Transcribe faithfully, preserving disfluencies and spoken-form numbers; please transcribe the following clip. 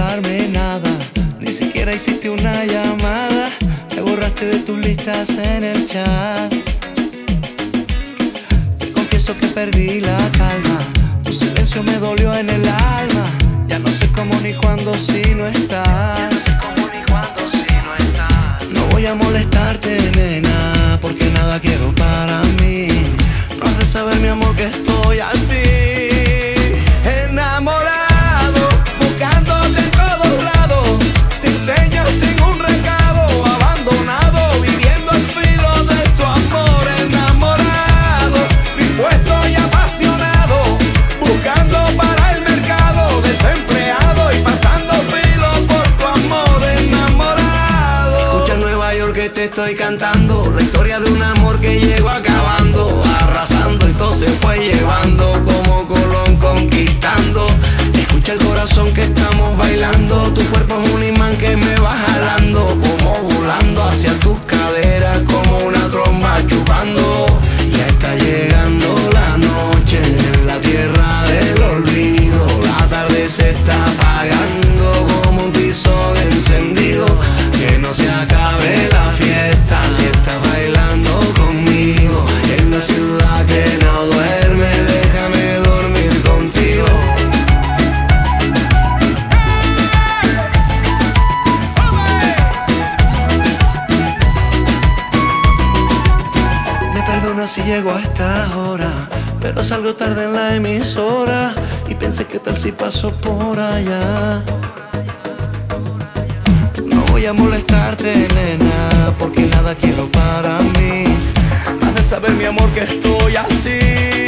contarme nada, ni siquiera hiciste una llamada. Me borraste de tus listas en el chat. Te confieso que perdí la calma, tu silencio me dolió en el alma. Ya no sé cómo ni cuándo si no estás. Ya no sé cómo ni cuándo si no estás. No voy a molestarte, nena, porque nada quiero para mí. No has de saber, mi amor, que estoy así, enamorado, buscándote en todos lados, sin señas, sin un recado, abandonado, viviendo al filo de tu amor. Enamorado, dispuesto y apasionado, buscando para el mercado, desempleado y pasando filo por tu amor. Enamorado. Escucha Nueva York que te estoy cantando la historia de un amor que llegó acabando, arrasando y todo se fue llevando, como Colón conquistando. Escucha el corazón que estamos bailando, tu cuerpo es un imán que me va jalando, como volando hacia tus caderas, como una tromba chupando. Ya está llegando la noche en la tierra del olvido, la tarde se está apagando como un tizón encendido. Que no se acabe la fiesta si estás bailando conmigo, en la ciudad que no duerme, déjame dormir contigo. Me perdona si llego a esta hora, pero salgo tarde en la emisora y pensé que tal si paso por allá. No voy a molestarte, nena, porque nada quiero para mí. Has de saber, mi amor, que estoy así,